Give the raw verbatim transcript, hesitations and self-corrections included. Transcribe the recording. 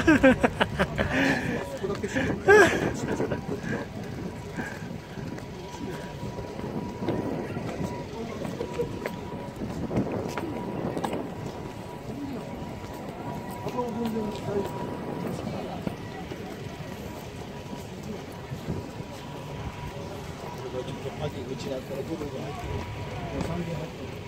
こだけしか秋口だったらゴルフが入ってる。さんぜんはっぴゃく